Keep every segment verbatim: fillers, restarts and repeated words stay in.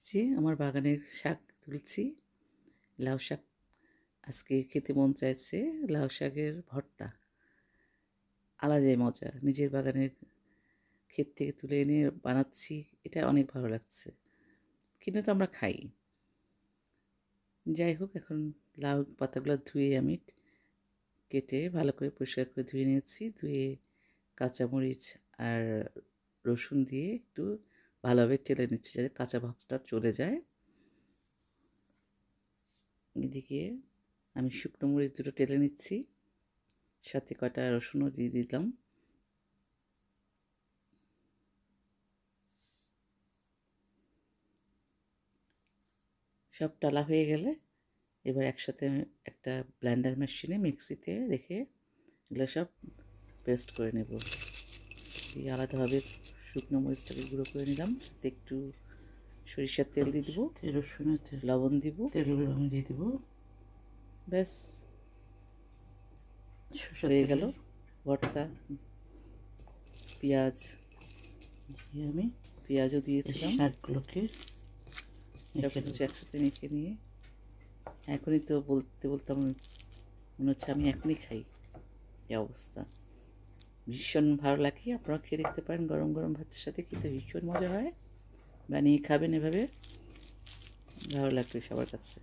আসছি আমার বাগানের শাক তুলছি। লাউ শাক আজকে খেতে মন চাইছে। লাউ শাকের ভর্তা আলাদাই মজা। নিজের বাগানের ক্ষেত থেকে তুলে এনে বানাচ্ছি, এটা অনেক ভালো লাগছে। কিনে তো আমরা খাই। যাই হোক, এখন লাউ পাতাগুলো ধুয়ে আমি কেটে ভালো করে পরিষ্কার করে ধুয়ে নিয়েছি। ধুয়ে কাঁচামরিচ আর রসুন দিয়ে একটু ভালোভাবে টেলে নিচ্ছি যাতে কাঁচা ভাবটা চলে যায়। এদিকে আমি শুকনো মরিচ দুটো টেলে নিচ্ছি, সাথে কটা রসুনও দিয়ে দিলাম। সব টালা হয়ে গেলে এবার একসাথে একটা ব্লেন্ডার মেশিনে মিক্সিতে রেখে এগুলো সব পেস্ট করে নেব। দিয়ে আলাদাভাবে শুকনো মরিচটাকে গুঁড়ো করে নিলাম, সাথে একটু সরিষার তেল দিয়ে দেবো, রসুনের তেল, লবণ দিব, তেলগুলো আমি দিয়ে দেবো। ব্যাস হয়ে গেল ভর্তা। পেঁয়াজ দিয়ে আমি পেঁয়াজও দিয়েছিলাম। শাকগুলোকে সব কিছু একসাথে মেখে নিয়ে এখনই তো বলতে বলতে আমার মনে হচ্ছে আমি এখনই খাই, এই অবস্থা। ভীষণ ভালো লাগে। আপনারা খেয়ে দেখতে পারেন, গরম গরম ভাতের সাথে খেতে ভীষণ মজা হয়। বানিয়ে খাবেন এভাবে, ভালো লাগবে সবার কাছে।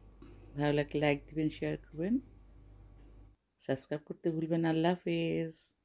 ভালো লাগলে লাইক দিবেন, শেয়ার করবেন, সাবস্ক্রাইব করতে ভুলবেন না। আল্লাহ হাফেজ।